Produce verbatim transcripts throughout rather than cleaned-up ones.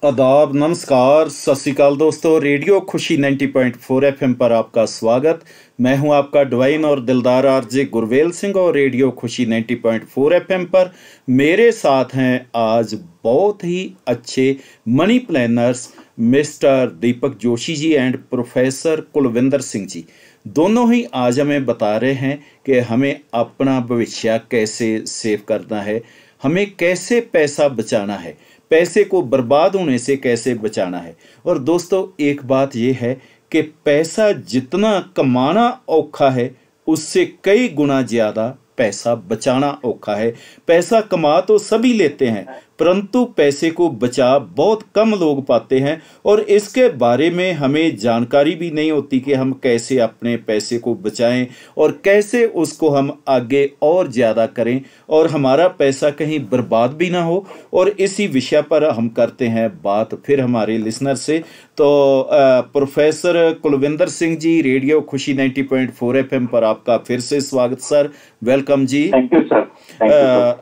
आदाब, नमस्कार, सत श्री अकाल दोस्तों। रेडियो खुशी नब्बे पॉइंट चार एफएम पर आपका स्वागत। मैं हूं आपका डिवाइन और दिलदार आरजे गुरवेल सिंह और रेडियो खुशी नब्बे पॉइंट चार एफएम पर मेरे साथ हैं आज बहुत ही अच्छे money planners mister Deepak Joshi ji and professor Kulwinder Singh ji. दोनों ही आज हमें बता रहे हैं कि हमें अपना भविष्य कैसे सेव करना है, हमें कैसे पैसा बचाना है, पैसे को बर्बाद होने से कैसे बचाना है। और दोस्तों एक बात यह है कि पैसा जितना कमाना औखा है उससे कई गुना ज़्यादा पैसा बचाना औखा है। पैसा कमा तो सभी लेते हैं परंतु पैसे को बचा बहुत कम लोग पाते हैं और इसके बारे में हमें जानकारी भी नहीं होती कि हम कैसे अपने पैसे को बचाएं और कैसे उसको हम आगे और ज़्यादा करें और हमारा पैसा कहीं बर्बाद भी ना हो। और इसी विषय पर हम करते हैं बात फिर हमारे लिसनर से। तो प्रोफेसर कुलविंदर सिंह जी, रेडियो खुशी नब्बे पॉइंट चार एफएम पर आपका फिर से स्वागत सर। वेलकम जी। Thank you sir. Thank you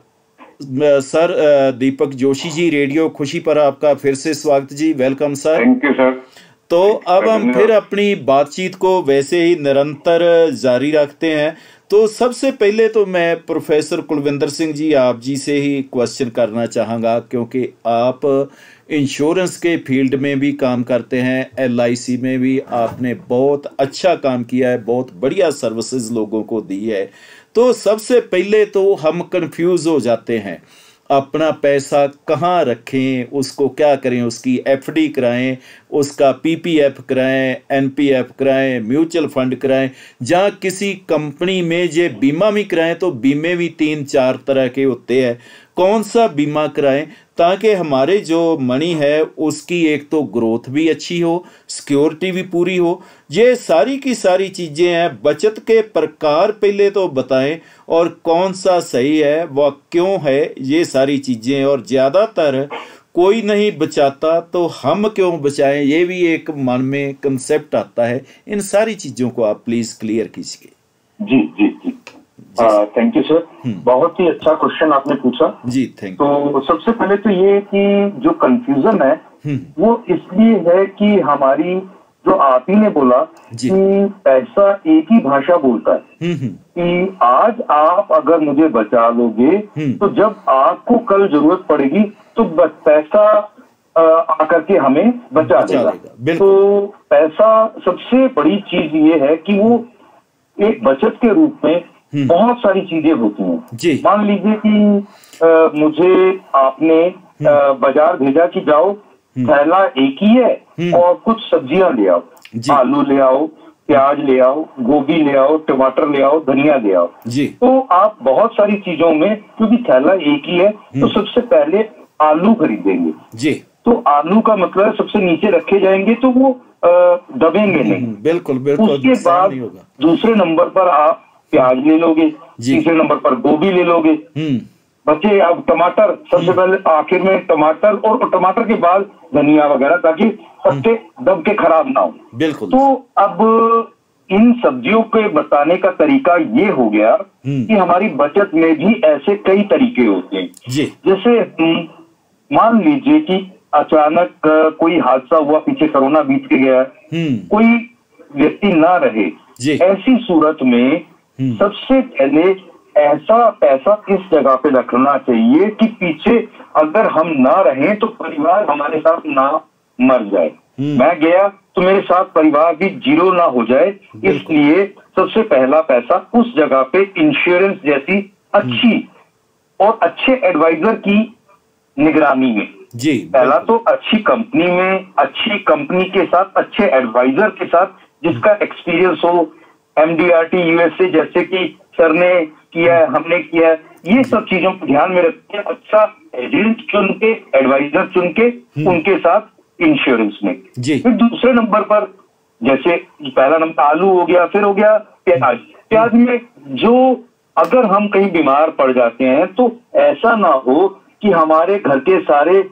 sir. Deepak Joshi ji, radio Khushi पर आपका फिर से स्वागत जी। Welcome sir. Thank you sir. तो अब हम फिर अपनी बातचीत को वैसे ही निरंतर जारी रखते हैं। तो सबसे पहले तो मैं प्रोफेसर कुलविंदर सिंह जी आप जी से ही क्वेश्चन करना चाहूँगा, क्योंकि आप इंश्योरेंस के फील्ड में भी काम करते हैं, एल आई सी में भी आपने बहुत अच्छा काम किया है, बहुत बढ़िया सर्विसेज लोगों को दी है। तो सबसे पहले तो हम कंफ्यूज हो जाते हैं, अपना पैसा कहाँ रखें, उसको क्या करें, उसकी एफ डी कराएं, उसका पी पी एफ कराएं, एन पी एफ कराएं, म्यूचुअल फंड कराएं, जहाँ किसी कंपनी में जे बीमा भी कराएं तो बीमे भी तीन चार तरह के होते हैं, कौन सा बीमा कराएं ताकि हमारे जो मनी है उसकी एक तो ग्रोथ भी अच्छी हो, सिक्योरिटी भी पूरी हो। ये सारी की सारी चीज़ें हैं। बचत के प्रकार पहले तो बताएं और कौन सा सही है वह क्यों है, ये सारी चीज़ें। और ज़्यादातर कोई नहीं बचाता तो हम क्यों बचाएं, ये भी एक मन में कंसेप्ट आता है। इन सारी चीज़ों को आप प्लीज़ क्लियर कीजिए। जी जी जी थैंक यू सर। बहुत ही अच्छा क्वेश्चन आपने पूछा जी। थैंक तो सबसे पहले तो ये कि जो कंफ्यूजन है वो इसलिए है कि हमारी जो आप ही ने बोला कि पैसा एक ही भाषा बोलता है कि आज आप अगर मुझे बचा लोगे तो जब आपको कल जरूरत पड़ेगी तो पैसा आकर के हमें बचा देगा। तो पैसा सबसे बड़ी चीज ये है कि वो एक बचत के रूप में बहुत सारी चीजें होती हैं। मान लीजिए कि आ, मुझे आपने आ, बाजार भेजा कि जाओ थैला एक ही है और कुछ सब्जियां ले आओ, आलू ले आओ, प्याज ले आओ, गोभी ले आओ, टमाटर ले आओ, धनिया ले आओ। तो आप बहुत सारी चीजों में, क्योंकि थैला एक ही है तो सबसे पहले आलू खरीदेंगे जी। तो आलू का मतलब सबसे नीचे रखे जाएंगे तो वो दबेंगे नहीं। बिल्कुल बिल्कुल। उसके बाद दूसरे नंबर पर आप प्याज ले लोगे, तीसरे नंबर पर गोभी ले लोगे, बचे अब टमाटर, सबसे पहले आखिर में टमाटर और टमाटर के बाद धनिया वगैरह, ताकि पत्ते दब के खराब ना हो। बिल्कुल। तो अब इन सब्जियों के बताने का तरीका ये हो गया कि हमारी बचत में भी ऐसे कई तरीके होते हैं। जैसे मान लीजिए कि अचानक कोई हादसा हुआ, पीछे कोरोना बीत के गया, कोई व्यक्ति ना रहे, ऐसी सूरत में सबसे पहले ऐसा पैसा इस जगह पे रखना चाहिए कि पीछे अगर हम ना रहें तो परिवार हमारे साथ ना मर जाए। मैं गया तो मेरे साथ परिवार भी जीरो ना हो जाए, इसलिए सबसे पहला पैसा उस जगह पे इंश्योरेंस जैसी अच्छी और अच्छे एडवाइजर की निगरानी में जी। पहला तो अच्छी कंपनी में, अच्छी कंपनी के साथ, अच्छे एडवाइजर के साथ जिसका एक्सपीरियंस हो, M D R T U S A जैसे कि सर ने किया है, हमने किया है, ये सब चीजों को ध्यान में रख के अच्छा एजेंट चुन के, एडवाइजर चुन के उनके साथ इंश्योरेंस में जी। फिर दूसरे नंबर पर जैसे पहला नंबर आलू हो गया, फिर हो गया प्याज। प्याज में जो अगर हम कहीं बीमार पड़ जाते हैं तो ऐसा ना हो कि हमारे घर के सारे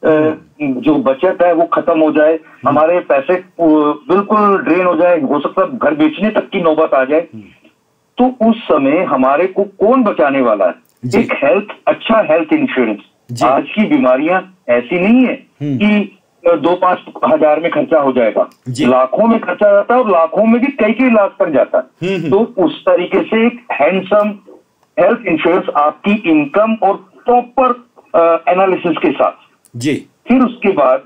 जो बचत है वो खत्म हो जाए, हमारे पैसे बिल्कुल ड्रेन हो जाए, हो सकता है घर बेचने तक की नौबत आ जाए। तो उस समय हमारे को कौन बचाने वाला है? एक हेल्थ, अच्छा हेल्थ इंश्योरेंस। आज की बीमारियां ऐसी नहीं है कि दो पांच हजार में खर्चा हो जाएगा, लाखों में खर्चा जाता है और लाखों में भी कई कई लाख तक जाता है। तो उस तरीके से एक हैंडसम हेल्थ इंश्योरेंस आपकी इनकम और प्रॉपर एनालिसिस के साथ जी। फिर उसके बाद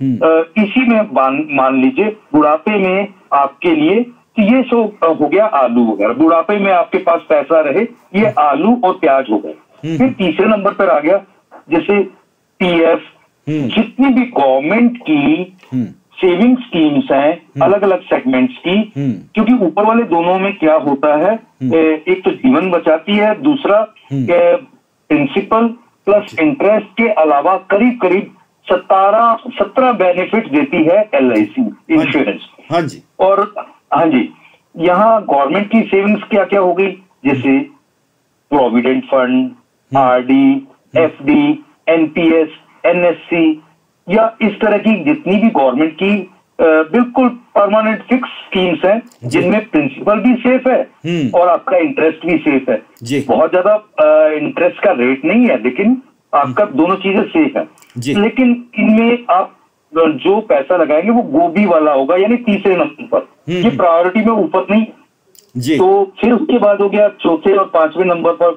इसी में मान लीजिए बुढ़ापे में आपके लिए कि ये सो हो गया आलू वगैरह, बुढ़ापे में आपके पास पैसा रहे, ये आलू और प्याज हो गए। फिर तीसरे नंबर पर आ गया जैसे पीएफ, जितनी भी गवर्नमेंट की सेविंग स्कीम्स हैं अलग अलग सेगमेंट्स की, क्योंकि ऊपर वाले दोनों में क्या होता है, एक तो जीवन बचाती है, दूसरा प्रिंसिपल प्लस इंटरेस्ट के अलावा करीब करीब सतारह सत्रह बेनिफिट देती है एल आई सी इंश्योरेंस। हाँ जी। और हाँ जी, यहाँ गवर्नमेंट की सेविंग्स क्या क्या हो गई, जैसे provident fund, RD, FD, NPS, NSC, या इस तरह की जितनी भी गवर्नमेंट की बिल्कुल परमानेंट फिक्स स्कीम्स हैं जिनमें प्रिंसिपल भी सेफ है और आपका इंटरेस्ट भी सेफ है। बहुत ज्यादा इंटरेस्ट का रेट नहीं है, लेकिन आपका दोनों चीजें सेफ है। लेकिन इनमें आप जो पैसा लगाएंगे वो गोभी वाला होगा, यानी तीसरे नंबर पर, ये प्रायोरिटी में ऊपर नहीं जी। तो फिर उसके बाद हो गया चौथे और पांचवें नंबर पर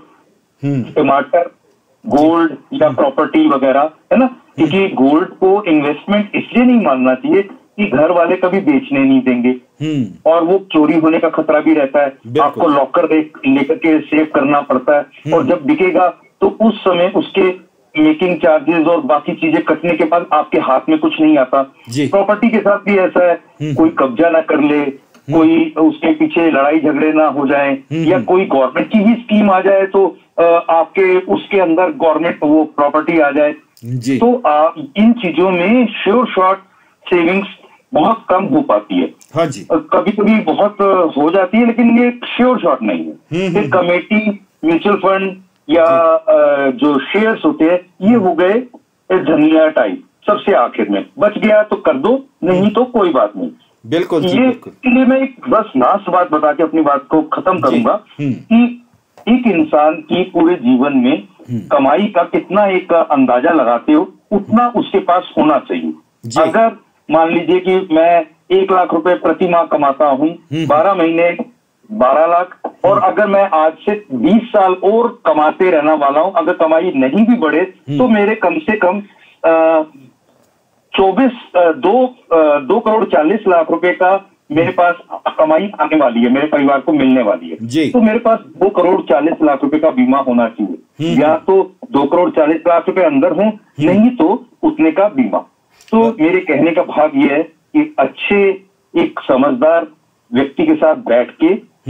टमाटर, गोल्ड या प्रॉपर्टी वगैरह, है ना, क्योंकि गोल्ड को इन्वेस्टमेंट इसलिए नहीं मानना चाहिए कि घर वाले कभी बेचने नहीं देंगे और वो चोरी होने का खतरा भी रहता है, आपको लॉकर लेकर के सेव करना पड़ता है, और जब बिकेगा तो उस समय उसके मेकिंग चार्जेस और बाकी चीजें कटने के बाद आपके हाथ में कुछ नहीं आता। प्रॉपर्टी के साथ भी ऐसा है, कोई कब्जा ना कर ले, कोई उसके पीछे लड़ाई झगड़े ना हो जाए, या कोई गवर्नमेंट की ही स्कीम आ जाए तो आपके उसके अंदर गवर्नमेंट वो प्रॉपर्टी आ जाए जी। तो आ, इन चीजों में श्योर शॉर्ट सेविंग्स बहुत कम हो पाती है। हाँ जी। कभी कभी बहुत हो जाती है, लेकिन ये श्योर शॉर्ट नहीं है। फिर कमेटी, म्यूचुअल फंड या जो शेयर्स होते हैं, ये हो गए धनिया टाइप, सबसे आखिर में बच गया तो कर दो, नहीं तो कोई बात नहीं। बिल्कुल जी, ये बिल्कुल। इसलिए मैं एक बस लास्ट बात बता के अपनी बात को खत्म करूंगा कि एक इंसान की पूरे जीवन में कमाई का कितना एक अंदाजा लगाते हो, उतना उसके पास होना चाहिए। अगर मान लीजिए कि मैं एक लाख रुपए प्रति माह कमाता हूँ, बारह महीने बारह लाख, और अगर मैं आज से बीस साल और कमाते रहना वाला हूँ, अगर कमाई नहीं भी बढ़े तो मेरे कम से कम चौबीस दो दो करोड़ चालीस लाख रुपए का मेरे पास कमाई आने वाली है, मेरे परिवार को मिलने वाली है। तो मेरे पास दो करोड़ चालीस लाख रुपए का बीमा होना चाहिए, या तो दो करोड़ चालीस लाख रुपए अंदर हो, नहीं तो उतने का बीमा। तो मेरे कहने का भाग ये है कि अच्छे एक समझदार व्यक्ति के साथ बैठ के,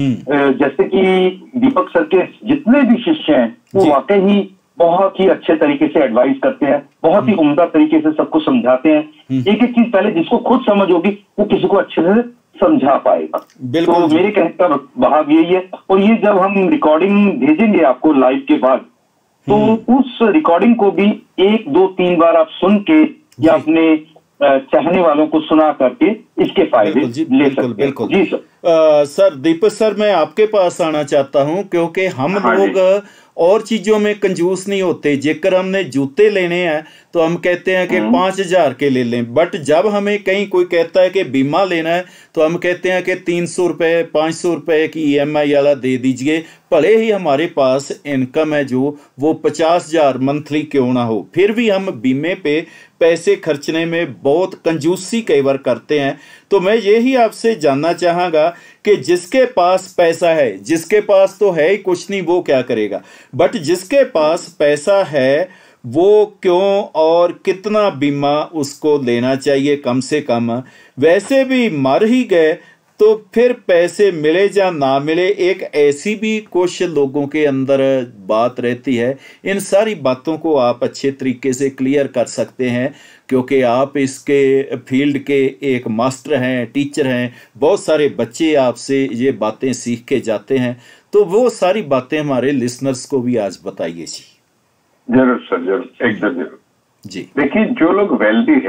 जैसे कि दीपक सर के जितने भी शिष्य हैं वो वाकई ही बहुत ही अच्छे तरीके से एडवाइस करते हैं, बहुत ही उम्दा तरीके से सबको समझाते हैं। एक एक चीज पहले जिसको खुद समझ होगी वो किसी को अच्छे से समझा पाएगा। तो मेरे कहने का भाव यही है। और ये जब हम रिकॉर्डिंग भेजेंगे आपको लाइव के बाद, तो उस रिकॉर्डिंग को भी एक दो तीन बार आप सुन के या अपने चाहने वालों को सुना करके इसके फायदे ले सकते हैं। जी सर। आ, सर दीपक सर, मैं आपके पास आना चाहता हूं, क्योंकि हम हाँ लोग और चीजों में कंजूस नहीं होते। जेकर हमने जूते लेने हैं तो हम कहते हैं कि पांच हजार के ले लें, बट जब हमें कहीं कोई कहता है कि बीमा लेना है तो हम कहते हैं कि तीन सौ रुपये पाँच सौ रुपये की ई एम आई वाला दे दीजिए, भले ही हमारे पास इनकम है जो वो पचास हजार मंथली क्यों ना हो, फिर भी हम बीमे पे पैसे खर्चने में बहुत कंजूसी कई बार करते हैं। तो मैं यही आपसे जानना चाहूँगा कि जिसके पास पैसा है, जिसके पास तो है ही कुछ नहीं, वो क्या करेगा, बट जिसके पास पैसा है वो क्यों और कितना बीमा उसको लेना चाहिए कम से कम। वैसे भी मर ही गए तो फिर पैसे मिले या ना मिले, एक ऐसी भी कुछ लोगों के अंदर बात रहती है। इन सारी बातों को आप अच्छे तरीके से क्लियर कर सकते हैं, क्योंकि आप इसके फील्ड के एक मास्टर हैं, टीचर हैं, बहुत सारे बच्चे आपसे ये बातें सीख के जाते हैं। तो वो सारी बातें हमारे लिसनर्स को भी आज बताइए जी। जरूर सर, जरूर, एकदम जरूर जी। देखिए, जो लोग वेल्दी है,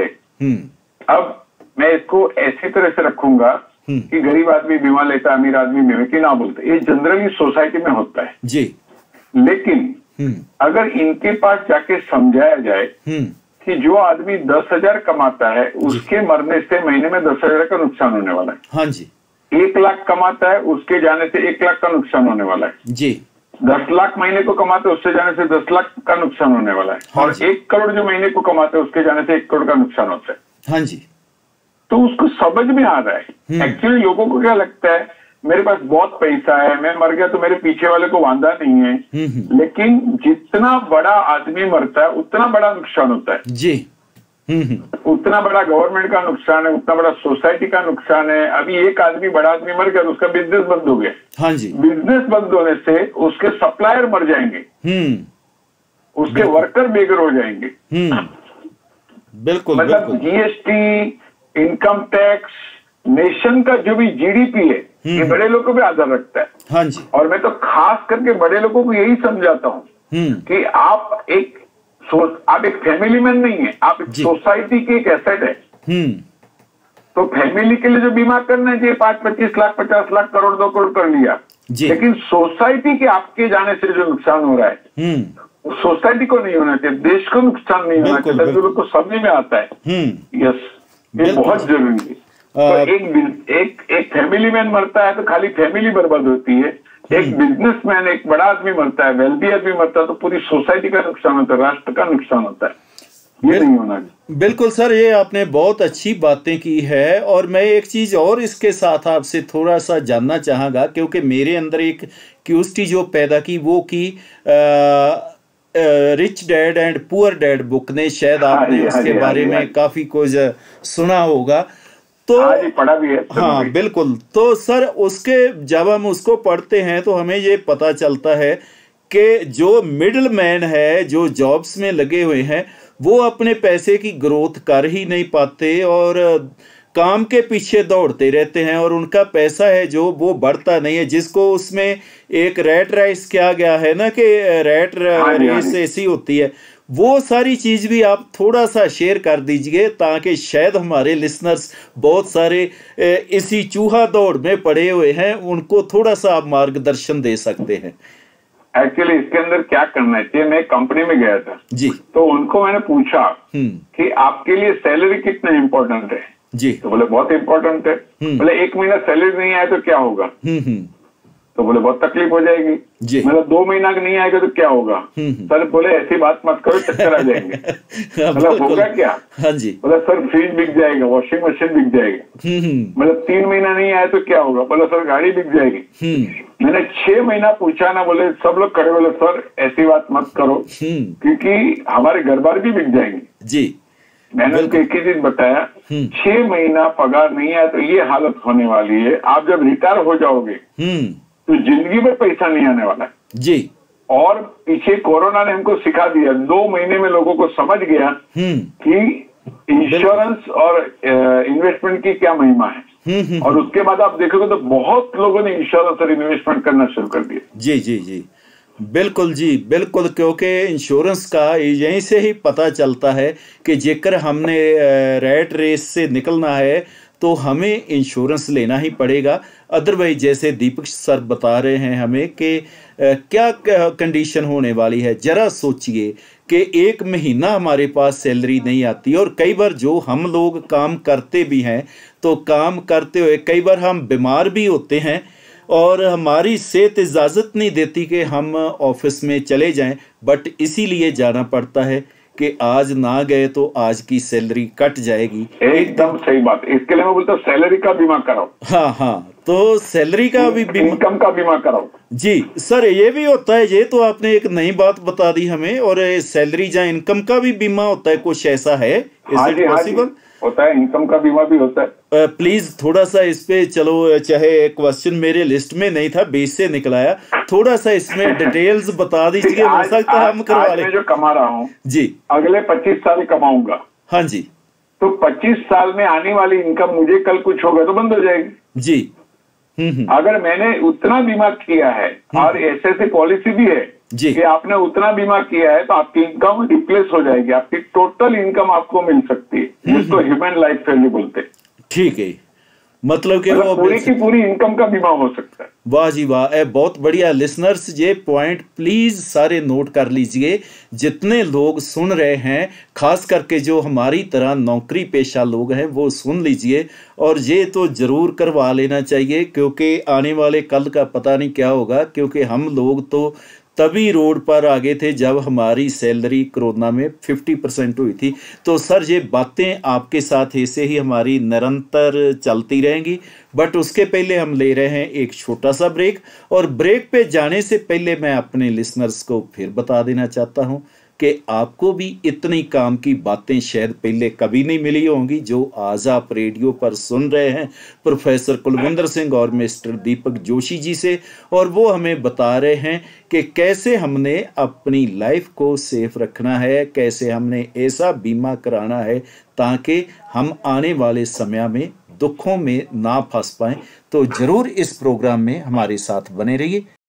अब मैं इसको ऐसी तरह से रखूंगा कि गरीब आदमी बीमा लेता, अमीर आदमी बीमा की ना बोलते, ये जनरली सोसाइटी में होता है जी। लेकिन अगर इनके पास जाके समझाया जाए कि जो आदमी दस हजार कमाता है उसके मरने से महीने में दस हजार का नुकसान होने वाला है। हाँ जी। एक लाख कमाता है उसके जाने से एक लाख का नुकसान होने वाला है जी। दस लाख महीने को कमाते हैं उससे जाने से दस लाख का नुकसान होने वाला है। हाँ और जी। एक करोड़ जो महीने को कमाते हैं उसके जाने से एक करोड़ का नुकसान होता है। हाँ जी। तो उसको समझ में आ रहा है। एक्चुअली लोगों को क्या लगता है मेरे पास बहुत पैसा है, मैं मर गया तो मेरे पीछे वाले को वांदा नहीं है, लेकिन जितना बड़ा आदमी मरता है उतना बड़ा नुकसान होता है जी। उतना बड़ा गवर्नमेंट का नुकसान है, उतना बड़ा सोसाइटी का नुकसान है। अभी एक आदमी बड़ा आदमी मर गया तो उसका बिजनेस बंद हो गया। हाँ जी। बिजनेस बंद होने से उसके सप्लायर मर जाएंगे, उसके वर्कर बेघर हो जाएंगे। बिल्कुल। मतलब जीएसटी, इनकम टैक्स, नेशन का जो भी जीडीपी है ये बड़े लोगों पे आधार रखता है। हाँ जी। और मैं तो खास करके बड़े लोगों को यही समझाता हूँ कि आप एक आप एक फैमिली मैन नहीं है, आप एक सोसाइटी की एक एसेट है। तो फैमिली के लिए जो बीमा करना चाहिए पांच पच्चीस लाख पचास लाख करोड़ दो करोड़ कर लिया, लेकिन सोसाइटी के आपके जाने से जो नुकसान हो रहा है सोसाइटी को नहीं होना चाहिए, देश को नुकसान नहीं होना चाहिए। जो लोग को समझ में आता है यस ये बहुत जरूरी है। तो एक एक एक फैमिली मैन मरता है तो खाली फैमिली बर्बाद होती है, एक बिजनेसमैन एक बड़ा आदमी मरता है, वेल्दी आदमी मरता है तो पूरी सोसाइटी का नुकसान होता है, राष्ट्र का नुकसान होता है। ये नहीं होना। बिल्कुल सर, ये आपने बहुत अच्छी बातें की है। और मैं एक चीज और इसके साथ आपसे थोड़ा सा जानना चाहूंगा, क्योंकि मेरे अंदर एक क्यूरियोसिटी जो पैदा की वो की rich dad and poor dad book ने, शायद आपने उसके बारे में काफी कुछ सुना होगा। तो पढ़ा भी है। हाँ बिल्कुल। तो सर उसके जब हम उसको पढ़ते हैं तो हमें ये पता चलता है कि जो मिडिल मैन है, जो जॉब्स में लगे हुए हैं, वो अपने पैसे की ग्रोथ कर ही नहीं पाते और काम के पीछे दौड़ते रहते हैं और उनका पैसा है जो वो बढ़ता नहीं है, जिसको उसमें एक रैट रेस किया गया है ना कि रैट रेस ऐसी होती है। वो सारी चीज भी आप थोड़ा सा शेयर कर दीजिए ताकि शायद हमारे लिसनर्स बहुत सारे इसी चूहा दौड़ में पड़े हुए हैं, उनको थोड़ा सा आप मार्गदर्शन दे सकते हैं। एक्चुअली इसके अंदर क्या करना चाहिए, मैं कंपनी में गया था जी, तो उनको मैंने पूछा कि आपके लिए सैलरी कितना इम्पोर्टेंट है जी, तो बोले बहुत इम्पोर्टेंट है। बोले एक महीना सैलरी नहीं आए तो क्या होगा, तो बोले बहुत तकलीफ हो जाएगी। मतलब दो महीना नहीं आएगा तो क्या होगा, सर बोले ऐसी बात मत करो चक्कर आ जाएंगे। मतलब होगा क्या, हाँ जी, बोला सर फ्रिज बिक जाएगा, वॉशिंग मशीन बिक जाएगा। मतलब तीन महीना नहीं आया तो क्या होगा, बोला सर गाड़ी बिक जाएगी। मैंने छह महीना पूछा ना, बोले सब लोग खड़े, बोले सर ऐसी बात मत करो क्योंकि हमारे घर बार भी बिक जाएंगे जी। मैंने उसको एक ही चीज बताया, छह महीना पगार नहीं आया तो ये हालत होने वाली है। आप जब रिटायर हो जाओगे तो जिंदगी में पैसा नहीं आने वाला है जी। और पीछे कोरोना ने हमको सिखा दिया, दो महीने में लोगों को समझ गया कि इंश्योरेंस और इन्वेस्टमेंट की क्या महिमा है। और उसके बाद आप देखोगे तो बहुत लोगों ने इंश्योरेंस और इन्वेस्टमेंट करना शुरू कर दिया। जी जी जी बिल्कुल जी बिल्कुल, क्योंकि इंश्योरेंस का यहीं से ही पता चलता है कि जेकर हमने रैट रेस से निकलना है तो हमें इंश्योरेंस लेना ही पड़ेगा। अदरवाइज जैसे दीपक सर बता रहे हैं हमें कि क्या कंडीशन होने वाली है। जरा सोचिए कि एक महीना हमारे पास सैलरी नहीं आती और कई बार जो हम लोग काम करते भी हैं तो काम करते हुए कई बार हम बीमार भी होते हैं और हमारी सेहत इजाज़त नहीं देती कि हम ऑफिस में चले जाएं, बट इसीलिए जाना पड़ता है कि आज ना गए तो आज की सैलरी कट जाएगी। एकदम सही बात, इसके लिए मैं बोलता हूँ सैलरी का बीमा कराओ। हाँ हाँ, तो सैलरी का भी बीमा, इनकम का बीमा कराओ जी। सर ये भी होता है, ये तो आपने एक नई बात बता दी हमें। और सैलरी या इनकम का भी बीमा होता है, कुछ ऐसा है? हाँ जी, हाँ जी, होता है, इनकम का बीमा भी होता है। प्लीज थोड़ा सा इस पे, चलो चाहे क्वेश्चन मेरे लिस्ट में नहीं था, बेस से निकलाया, थोड़ा सा इसमें डिटेल्स बता दीजिए। हो सकता है हम करवा लें। मैं जो कमा रहा हूँ जी, अगले पच्चीस साल कमाऊंगा। हाँ जी, तो पच्चीस साल में आने वाली इनकम मुझे कल कुछ होगा तो बंद हो जाएगी जी। अगर मैंने उतना बीमा किया है और ऐसे ऐसी पॉलिसी भी है जी कि आपने उतना बीमा किया है तो आपकी इनकम रिप्लेस हो जाएगी, आपकी टोटल इनकम आपको मिल सकती है, जिसको ह्यूमन लाइफ वैल्यू बोलते हैं। ठीक है, मतलब कि वो पूरी की पूरी इनकम का बीमा हो सकता है। वाह जी वाह, ए बहुत बढ़िया। लिसनर्स ये पॉइंट प्लीज सारे नोट कर लीजिए, जितने लोग सुन रहे हैं, खास करके जो हमारी तरह नौकरी पेशा लोग हैं वो सुन लीजिए, और ये तो जरूर करवा लेना चाहिए, क्योंकि आने वाले कल का पता नहीं क्या होगा। क्योंकि हम लोग तो तभी रोड पर आ गए थे जब हमारी सैलरी कोरोना में फिफ्टी परसेंट हुई थी। तो सर ये बातें आपके साथ ऐसे ही हमारी निरंतर चलती रहेंगी, बट उसके पहले हम ले रहे हैं एक छोटा सा ब्रेक। और ब्रेक पे जाने से पहले मैं अपने लिसनर्स को फिर बता देना चाहता हूं कि आपको भी इतनी काम की बातें शायद पहले कभी नहीं मिली होंगी जो आज आप रेडियो पर सुन रहे हैं प्रोफेसर कुलविंदर सिंह और मिस्टर दीपक जोशी जी से। और वो हमें बता रहे हैं कि कैसे हमने अपनी लाइफ को सेफ रखना है, कैसे हमने ऐसा बीमा कराना है ताकि हम आने वाले समय में दुखों में ना फंस पाएं। तो जरूर इस प्रोग्राम में हमारे साथ बने रहिए।